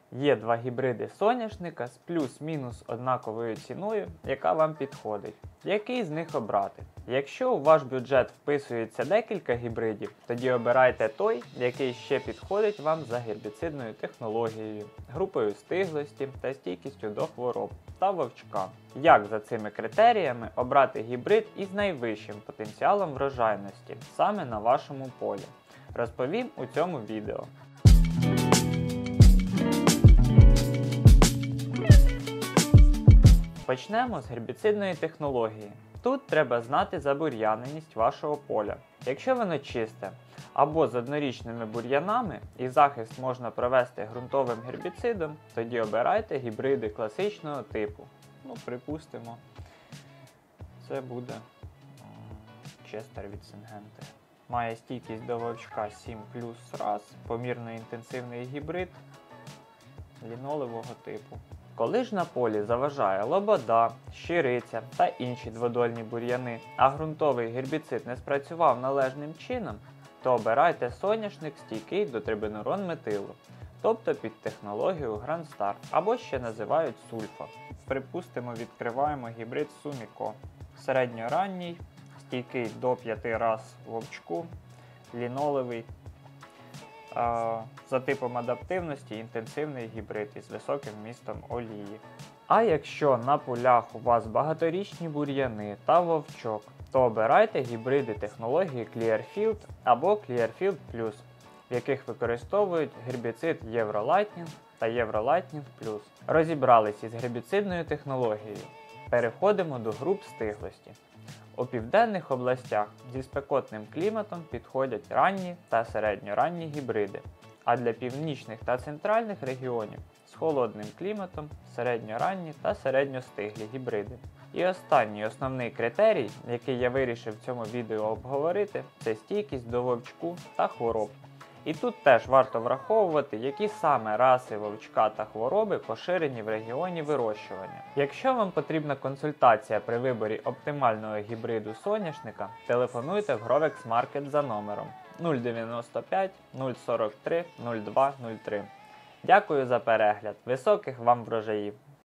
Є два гібриди соняшника з плюс-мінус однаковою ціною, яка вам підходить. Який з них обрати? Якщо у ваш бюджет вписується декілька гібридів, тоді обирайте той, який ще підходить вам за гербіцидною технологією, групою стиглості та стійкістю до хвороб та вовчка. Як за цими критеріями обрати гібрид із найвищим потенціалом врожайності саме на вашому полі? Розповім у цьому відео. Почнемо з гербіцидної технології. Тут треба знати забур'яненість вашого поля. Якщо воно чисте або з однорічними бур'янами і захист можна провести ґрунтовим гербіцидом, тоді обирайте гібриди класичного типу. Припустимо, це буде Честер від Сингенти. Має стійкість до вовчка 7+1, помірно інтенсивний гібрид лінолевого типу. Коли ж на полі заважає лобода, щириця та інші дводольні бур'яни, а ґрунтовий гербіцид не спрацював належним чином, то обирайте соняшник стійкий до трибенурон-метилу, тобто під технологію Грандстар, або ще називають сульфа. Припустимо, відкриваємо гібрид Суміко. Середньоранній, стійкий до 5 раз вовчку, лінолевий. За типом адаптивності інтенсивний гібрид із високим вмістом олії. А якщо на полях у вас багаторічні бур'яни та вовчок, то обирайте гібриди технології Clearfield або Clearfield Plus, в яких використовують гербіцид Євролайтнінг та Євролайтнінг Plus. Розібрались із гербіцидною технологією. Переходимо до груп стиглості. У південних областях зі спекотним кліматом підходять ранні та середньоранні гібриди, а для північних та центральних регіонів з холодним кліматом середньоранні та середньостиглі гібриди. І останній основний критерій, який я вирішив в цьому відео обговорити, це стійкість до вовчку та хвороб. І тут теж варто враховувати, які саме раси вовчка та хвороби поширені в регіоні вирощування. Якщо вам потрібна консультація при виборі оптимального гібриду соняшника, телефонуйте в Grovex Market за номером 095 043 0203. Дякую за перегляд, високих вам врожаїв!